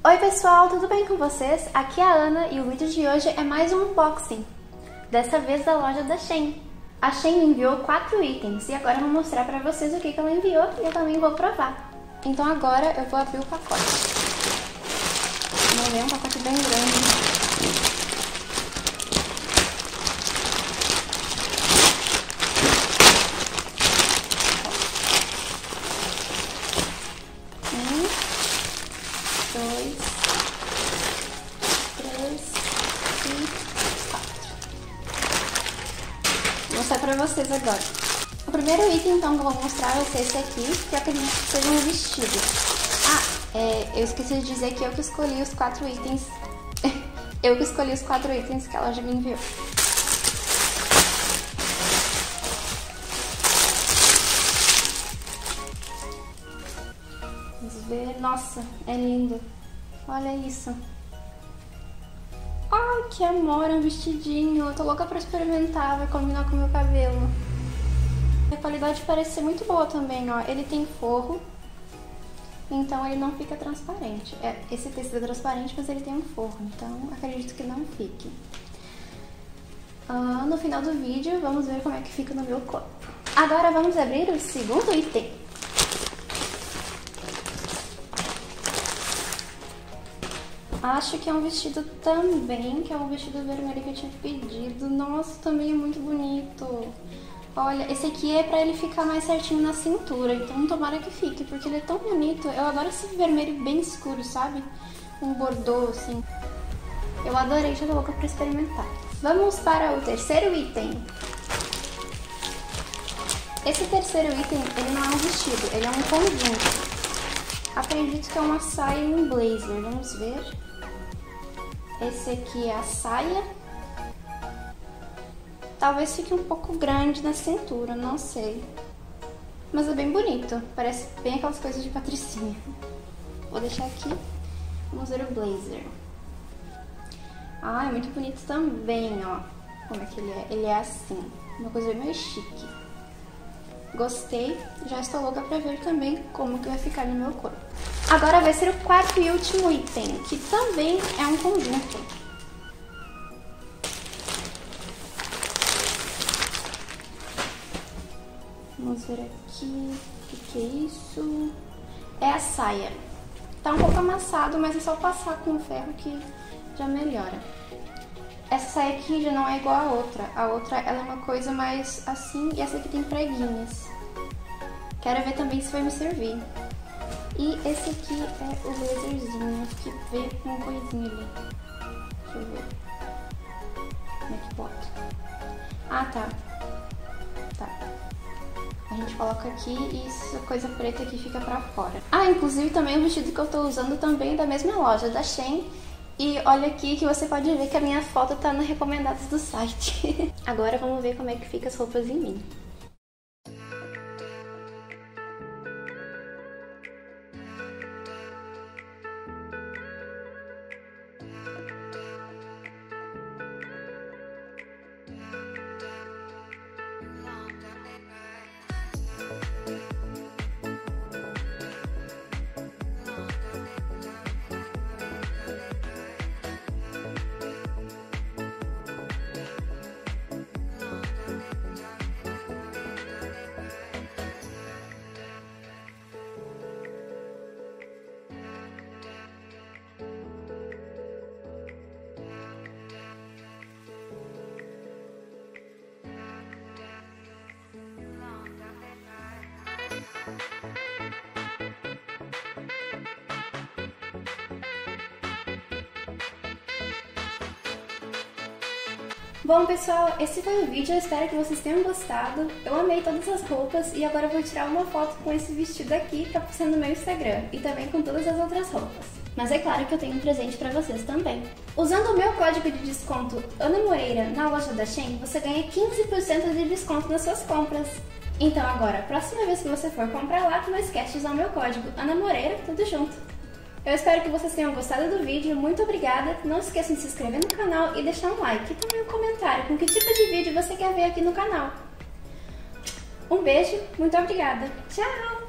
Oi pessoal, tudo bem com vocês? Aqui é a Ana e o vídeo de hoje é mais um unboxing, dessa vez da loja da Shein. A Shein me enviou 4 itens e agora eu vou mostrar pra vocês o que ela enviou e eu também vou provar. Então agora eu vou abrir o pacote. Vamos ver, um pacote bem grande. Vou mostrar pra vocês agora. O primeiro item então que eu vou mostrar vai ser esse aqui, que eu acredito que seja um vestido. Eu esqueci de dizer que eu que escolhi os 4 itens. Eu que escolhi os 4 itens que ela já me enviou. Vamos ver. Nossa, é lindo. Olha isso. Ai, que amor, é um vestidinho. Eu tô louca pra experimentar, vai combinar com o meu cabelo. A qualidade parece ser muito boa também, ó. Ele tem forro, então ele não fica transparente. Esse tecido é transparente, mas ele tem um forro, então acredito que não fique. No final do vídeo, vamos ver como é que fica no meu corpo. Agora vamos abrir o segundo item. Acho que é um vestido também, que é um vestido vermelho que eu tinha pedido. Nossa, também é muito bonito. Olha, esse aqui é pra ele ficar mais certinho na cintura, então tomara que fique, porque ele é tão bonito. Eu adoro esse vermelho bem escuro, sabe? Um bordô, assim. Eu adorei, já tô louca pra experimentar. Vamos para o terceiro item. Esse terceiro item, ele não é um vestido, ele é um conjunto. Acredito que é uma saia e um blazer, vamos ver. Esse aqui é a saia. Talvez fique um pouco grande na cintura, não sei. Mas é bem bonito, parece bem aquelas coisas de patricinha. Vou deixar aqui. Vamos ver o blazer. É muito bonito também, ó. Como é que ele é? Ele é assim, uma coisa meio chique. Gostei, já estou louca pra ver também como que vai ficar no meu corpo. Agora vai ser o quarto e último item, que também é um conjunto. Vamos ver aqui, o que é isso? É a saia. Tá um pouco amassado, mas é só passar com o ferro que já melhora. Essa saia aqui já não é igual a outra. A outra ela é uma coisa mais assim e essa aqui tem preguinhas. Quero ver também se vai me servir. E esse aqui é o blazerzinho que vê uma coisinha ali. Deixa eu ver. Como é que bota? Tá. A gente coloca aqui e essa coisa preta aqui fica pra fora. Inclusive também o vestido que eu tô usando também é da mesma loja, da Shein. E olha aqui que você pode ver que a minha foto tá nos recomendados do site. Agora vamos ver como é que fica as roupas em mim. Bom pessoal, esse foi o vídeo, eu espero que vocês tenham gostado. Eu amei todas as roupas e agora eu vou tirar uma foto com esse vestido aqui pra postar no meu Instagram e também com todas as outras roupas. Mas é claro que eu tenho um presente pra vocês também. Usando o meu código de desconto Ana Moreira na loja da Shein, você ganha 15% de desconto nas suas compras. Então agora, a próxima vez que você for comprar lá, não esquece de usar o meu código Ana Moreira, tudo junto. Eu espero que vocês tenham gostado do vídeo, muito obrigada, não se esqueçam de se inscrever no canal e deixar um like e também um comentário com que tipo de vídeo você quer ver aqui no canal. Um beijo, muito obrigada, tchau!